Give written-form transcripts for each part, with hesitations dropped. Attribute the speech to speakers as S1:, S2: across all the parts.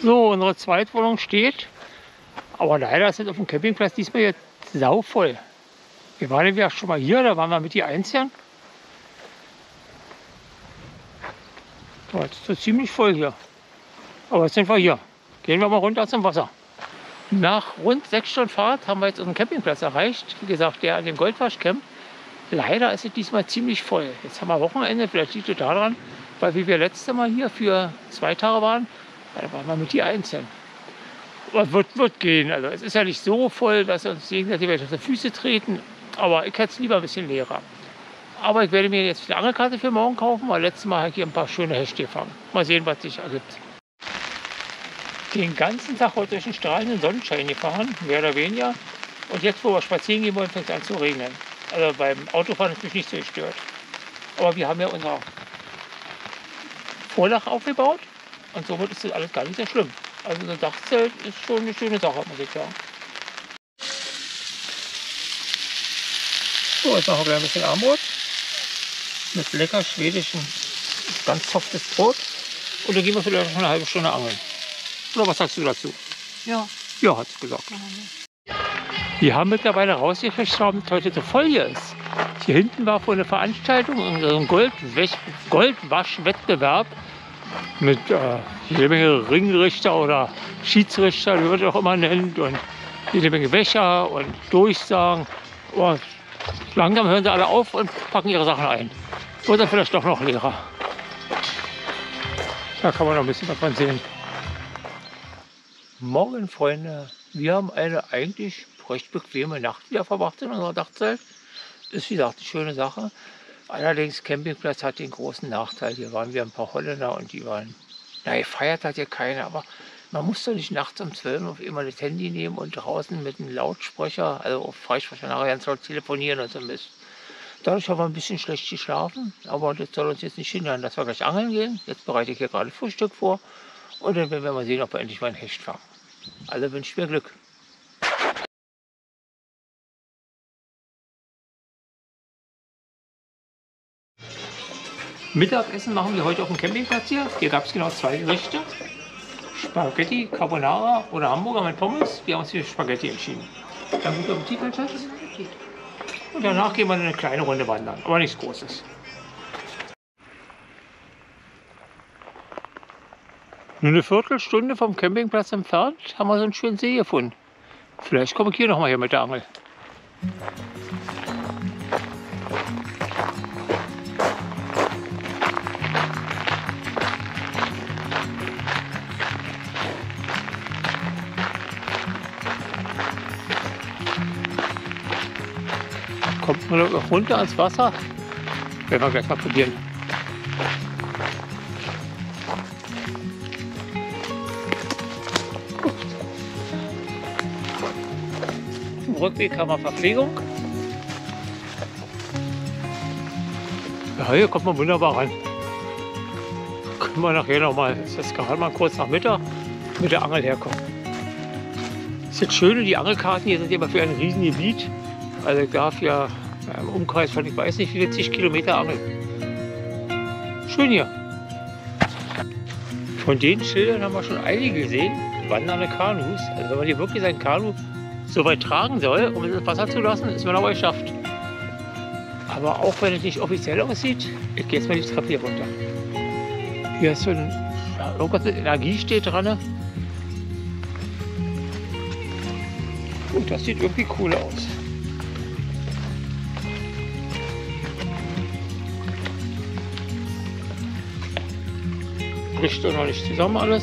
S1: So, unsere Zweitwohnung steht, aber leider ist es auf dem Campingplatz diesmal jetzt sauvoll. Wir waren ja schon mal hier, da waren wir mit die Einzigen. So, jetzt ist es ziemlich voll hier. Aber jetzt sind wir hier. Gehen wir mal runter zum Wasser. Nach rund 6 Stunden Fahrt haben wir jetzt unseren Campingplatz erreicht. Wie gesagt, der an dem Goldwaschcamp. Leider ist es diesmal ziemlich voll. Jetzt haben wir Wochenende, vielleicht liegt es daran, weil wie wir letztes Mal hier für 2 Tage waren, da waren wir mit die Einzelnen. Aber wird gehen. Also es ist ja nicht so voll, dass wir uns gegenseitig auf die Füße treten. Aber ich hätte es lieber ein bisschen leerer. Aber ich werde mir jetzt eine Angelkarte für morgen kaufen, weil letztes Mal habe ich hier ein paar schöne Hechte gefangen. Mal sehen, was sich ergibt. Den ganzen Tag heute durch den strahlenden Sonnenschein gefahren, mehr oder weniger. Und jetzt, wo wir spazieren gehen wollen, fängt es an zu regnen. Also beim Autofahren ist mich nicht so gestört. Aber wir haben ja unser Vordach aufgebaut und somit ist das alles gar nicht so schlimm. Also ein Dachzelt ist schon eine schöne Sache, muss ich sagen. So, jetzt machen wir ein bisschen Armbrot mit lecker schwedischem, ganz softes Brot. Und dann gehen wir vielleicht noch eine halbe Stunde angeln. Oder was sagst du dazu?
S2: Ja.
S1: Ja, hat es gesagt. Wir haben mittlerweile rausgekriegt, warum es heute so voll hier ist. Hier hinten war vor einer Veranstaltung, ein Goldwaschwettbewerb mit jede Menge Ringrichter oder Schiedsrichter, wie man es auch immer nennt, und jede Menge Wäscher und Durchsagen. Und langsam hören sie alle auf und packen ihre Sachen ein. Wird dann vielleicht doch noch leerer. Da kann man noch ein bisschen davon sehen. Morgen, Freunde, wir haben eine eigentlich recht bequeme Nacht wieder verbracht in unserer Dachzelt. Ist wie gesagt eine schöne Sache. Allerdings, Campingplatz hat den großen Nachteil. Hier waren wir ein paar Holländer und die waren, na, gefeiert hat ja keiner, aber man muss doch nicht nachts um 12 auf immer das Handy nehmen und draußen mit einem Lautsprecher, also auf Freisprecher nachher ganz laut telefonieren und so Mist. Dadurch haben wir ein bisschen schlecht geschlafen, aber das soll uns jetzt nicht hindern, dass wir gleich angeln gehen. Jetzt bereite ich hier gerade Frühstück vor und dann werden wir mal sehen, ob wir endlich mal einen Hecht fangen. Also wünsche ich mir Glück. Mittagessen machen wir heute auf dem Campingplatz hier. Hier gab es genau 2 Gerichte. Spaghetti Carbonara oder Hamburger mit Pommes. Wir haben uns für Spaghetti entschieden. Dann guten Appetit, mein Schatz. Und danach gehen wir eine kleine Runde wandern, aber nichts Großes. Nur eine Viertelstunde vom Campingplatz entfernt haben wir so einen schönen See gefunden. Vielleicht komme ich hier nochmal mit der Angel. Kommt man noch runter ans Wasser? Werden wir gleich mal probieren. Im Rückweg haben wir Verpflegung. Ja, hier kommt man wunderbar ran. Können wir nachher noch mal, das ist gerade mal kurz nach Mittag, mit der Angel herkommen. Das ist jetzt schön, die Angelkarten hier sind immer für ein Riesengebiet. Also ich darf ja im Umkreis von, ich weiß nicht wie viele zig Kilometer angeln. Schön hier. Von den Schildern haben wir schon einige gesehen. Wandernde Kanus. Also wenn man hier wirklich sein Kanu so weit tragen soll, um es ins Wasser zu lassen, ist man aber geschafft. Aber auch wenn es nicht offiziell aussieht, ich gehe jetzt mal die Treppe hier runter. Hier ist so ein, ja, irgendwas mit Energie steht dran. Gut, das sieht irgendwie cool aus. Bricht doch noch nicht zusammen alles.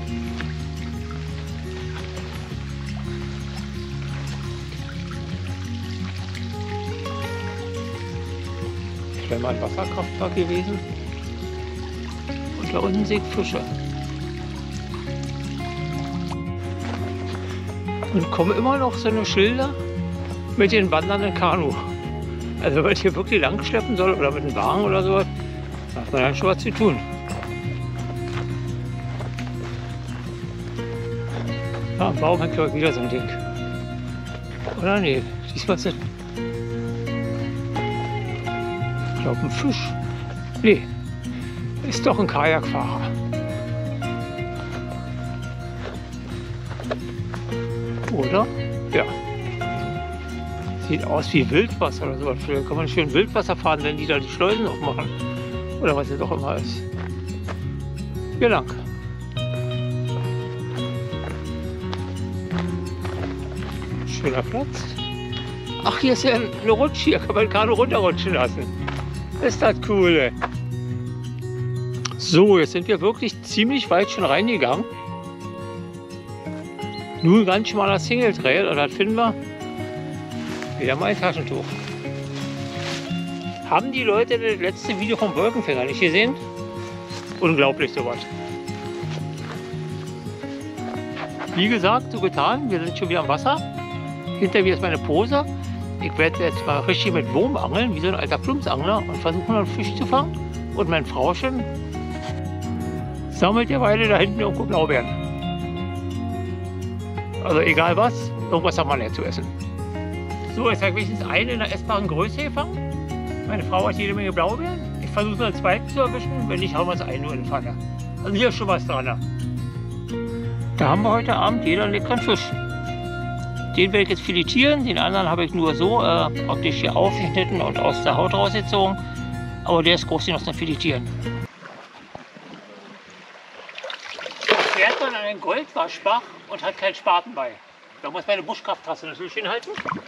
S1: Wäre mal ein Wasserkraftwerk gewesen. Und da unten sehe ich Fische. Und kommen immer noch so eine Schilder mit den wandernden Kanu. Also wenn man hier wirklich lang schleppen soll oder mit einem Wagen oder so, da hat man dann schon was zu tun. Ja, am Baum hängt glaube ich wieder so ein Ding. Oder nee, diesmal ist es, ich glaube, ein Fisch. Nee, ist doch ein Kajakfahrer. Oder? Ja. Sieht aus wie Wildwasser oder sowas. Vielleicht kann man schön Wildwasser fahren, wenn die da die Schleusen aufmachen. Oder was es auch immer ist. Hier lang. Schöner Platz. Ach, hier ist ja eine Rutsche. Hier kann man gerade runterrutschen lassen. Ist das cool, ey. So, jetzt sind wir wirklich ziemlich weit schon reingegangen. Nur ein ganz schmaler Single Trail und das finden wir. Wieder mal ein Taschentuch. Haben die Leute das letzte Video vom Wolkenfänger nicht gesehen? Unglaublich sowas. Wie gesagt, so getan, wir sind schon wieder am Wasser. Hinter mir ist meine Pose. Ich werde jetzt mal richtig mit Wurm angeln, wie so ein alter Plumpsangler, und versuchen einen Fisch zu fangen. Und mein Frauchen sammelt ja Weile da hinten irgendwo Blaubeeren. Also egal was, irgendwas haben wir ja zu essen. So, jetzt habe ich wenigstens einen in der essbaren Größe gefangen. Meine Frau hat jede Menge Blaubeeren. Ich versuche nur einen zweiten zu erwischen, wenn nicht, hauen wir es einen nur in die Pfanne. Also hier ist schon was dran. Da haben wir heute Abend jeder einen leckeren Fisch. Den werde ich jetzt filetieren, den anderen habe ich nur so praktisch hier aufgeschnitten und aus der Haut rausgezogen. Aber der ist groß genug zum Filetieren. Fährt man an einen Goldwaschbach und hat keinen Spaten bei. Da muss meine Buschkrafttasse natürlich hinhalten.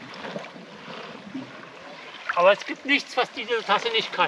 S1: Aber es gibt nichts, was diese Tasse nicht kann.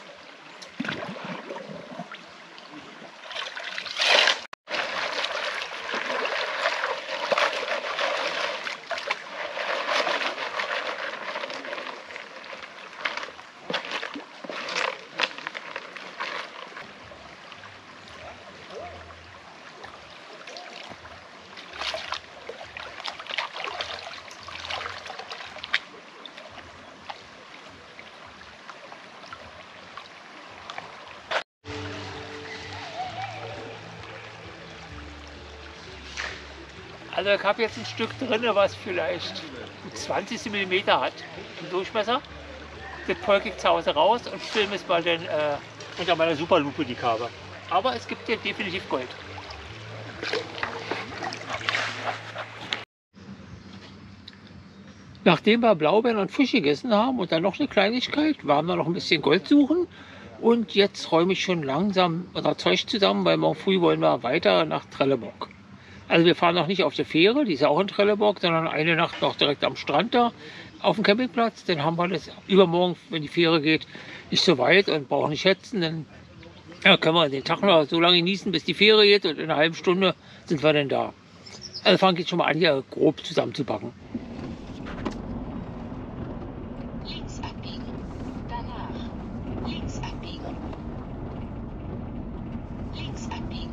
S1: Also ich habe jetzt ein Stück drin, was vielleicht 20 mm hat im Durchmesser. Das polke ich zu Hause raus und filme es mal dann unter meiner Superlupe die Karbe. Aber es gibt hier definitiv Gold. Nachdem wir Blaubeeren und Fisch gegessen haben und dann noch eine Kleinigkeit, waren wir noch ein bisschen Gold suchen. Und jetzt räume ich schon langsam unser Zeug zusammen, weil morgen früh wollen wir weiter nach Trelleborg. Also wir fahren noch nicht auf der Fähre, die ist ja auch in Trelleborg, sondern eine Nacht noch direkt am Strand da auf dem Campingplatz. Dann haben wir das übermorgen, wenn die Fähre geht, nicht so weit und brauchen nicht schätzen. Dann ja, können wir den Tag noch so lange genießen, bis die Fähre geht und in einer halben Stunde sind wir dann da. Also fangen wir jetzt schon mal an, hier grob zusammenzupacken.
S2: Links abbiegen, danach links abbiegen, links abbiegen.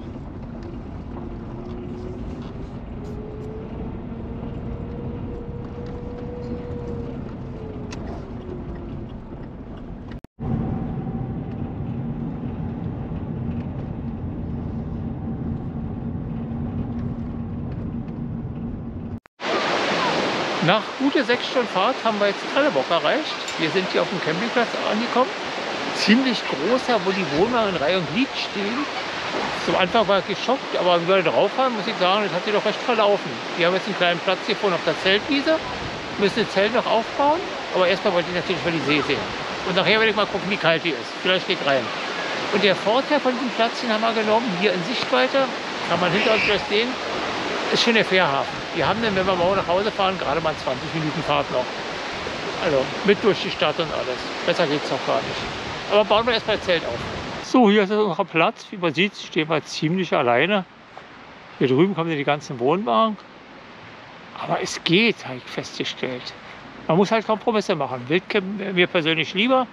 S1: Nach gute 6 Stunden Fahrt haben wir jetzt Trelleborg erreicht. Wir sind hier auf dem Campingplatz angekommen. Ziemlich großer, wo die Wohnwagen in Reihe und Glied stehen. Zum Anfang war ich geschockt, aber wie wir da drauf fahren, muss ich sagen, das hat sich doch recht verlaufen. Wir haben jetzt einen kleinen Platz gefunden auf der Zeltwiese, müssen das Zelt noch aufbauen, aber erstmal wollte ich natürlich mal die See sehen. Und nachher werde ich mal gucken, wie kalt die ist. Vielleicht geht rein. Und der Vorteil von diesem Platz, den haben wir genommen, hier in Sichtweite, kann man hinter uns gleich sehen, ist schon der Fährhafen. Wir haben dann, wenn wir morgen nach Hause fahren, gerade mal 20 Minuten Fahrt noch. Also mit durch die Stadt und alles. Besser geht es noch gar nicht. Aber bauen wir erstmal das Zelt auf. So, hier ist unser Platz. Wie man sieht, stehen wir ziemlich alleine. Hier drüben kommen die ganzen Wohnwagen. Aber es geht, habe ich festgestellt. Man muss halt Kompromisse machen. Wildcampen wäre mir persönlich lieber.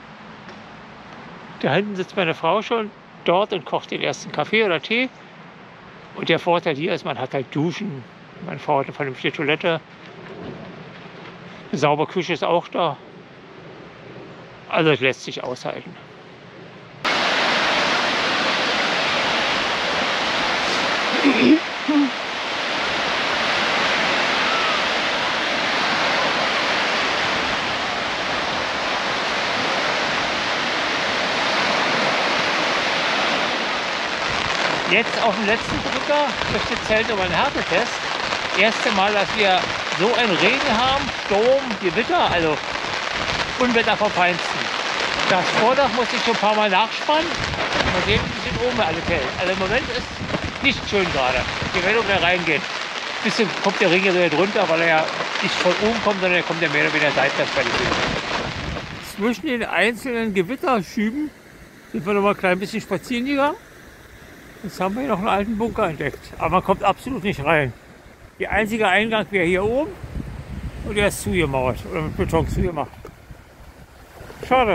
S1: Da hinten sitzt meine Frau schon dort und kocht den ersten Kaffee oder Tee. Und der Vorteil hier ist, man hat halt Duschen. Meine Frau hat eine vernünftige Toilette. Eine saubere Küche ist auch da. Also es lässt sich aushalten. Jetzt auf dem letzten Drücker durch das Zelt über einen Härtetest. erste Mal, dass wir so einen Regen haben, Sturm, Gewitter, also Unwetter vom Feinsten. Das Vordach musste ich schon ein paar Mal nachspannen. Mal sehen, wie es oben alles hält. Also im Moment ist nicht schön gerade. Je weiter der reingeht, ein bisschen kommt der Regen jetzt runter, weil er ja nicht von oben kommt, sondern er kommt ja mehr oder weniger seitwärts bei den Wind. Zwischen den einzelnen Gewitterschüben sind wir noch mal ein klein bisschen spazieren gegangen. Jetzt haben wir hier noch einen alten Bunker entdeckt. Aber man kommt absolut nicht rein. Der einzige Eingang wäre hier oben und der ist zugemauert oder mit Beton zugemacht. Schade.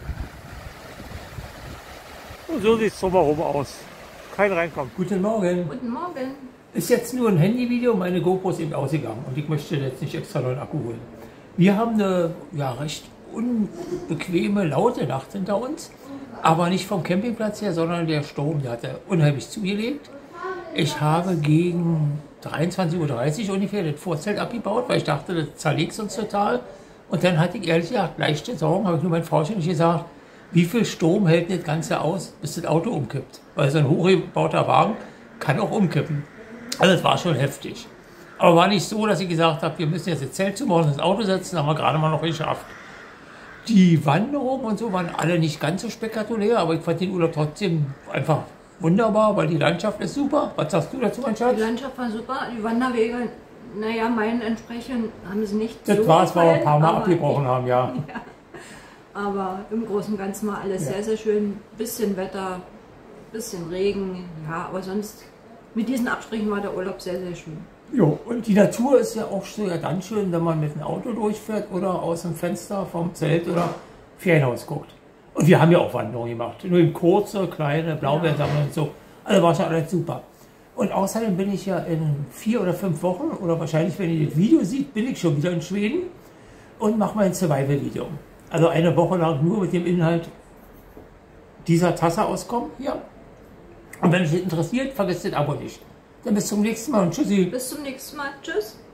S1: Und so sieht es drumherum aus. Kein Reinkommen. Guten Morgen.
S3: Guten Morgen.
S1: Ist jetzt nur ein Handyvideo, meine GoPro ist eben ausgegangen und ich möchte jetzt nicht extra neuen Akku holen. Wir haben eine recht unbequeme, laute Nacht hinter uns, aber nicht vom Campingplatz her, sondern der Sturm, der hatte unheimlich zugelegt. Ich habe gegen 23:30 Uhr ungefähr das Vorzelt abgebaut, weil ich dachte, das zerlegt uns total. Und dann hatte ich ehrlich gesagt leichte Sorgen, habe ich nur meinen Frau schon nicht gesagt, wie viel Strom hält das Ganze aus, bis das Auto umkippt. Weil so ein hochgebauter Wagen kann auch umkippen. Also das war schon heftig. Aber war nicht so, dass ich gesagt habe, wir müssen jetzt das Zelt zumachen und ins Auto setzen, haben wir gerade mal noch geschafft. Die Wanderungen und so waren alle nicht ganz so spektakulär, aber ich fand den Urlaub trotzdem einfach wunderbar, weil die Landschaft ist super. Was sagst du dazu, mein Schatz?
S3: Die Landschaft war super, die Wanderwege, naja, meinen entsprechend haben sie nicht
S1: Das
S3: so
S1: war es, weil wir ein paar Mal
S3: aber-
S1: abgebrochen haben, ja.
S3: Ja. Aber im Großen und Ganzen war alles sehr, sehr schön. Bisschen Wetter, bisschen Regen, ja, aber sonst mit diesen Abstrichen war der Urlaub sehr, sehr schön.
S1: Jo, und die Natur ist ja auch so ja dann schön, wenn man mit dem Auto durchfährt oder aus dem Fenster vom Zelt oder Ferienhaus guckt. Und wir haben ja auch Wanderungen gemacht. Nur in kurze, kleine Blaubeersammlungen und so. Also war schon alles super. Und außerdem bin ich ja in 4 oder 5 Wochen, oder wahrscheinlich, wenn ihr das Video seht, bin ich schon wieder in Schweden und mache mein Survival-Video. Also eine Woche lang nur mit dem Inhalt dieser Tasse auskommen hier. Und wenn euch das interessiert, vergesst das Abo nicht. Dann bis zum nächsten Mal und tschüssi.
S3: Bis zum nächsten Mal. Tschüss.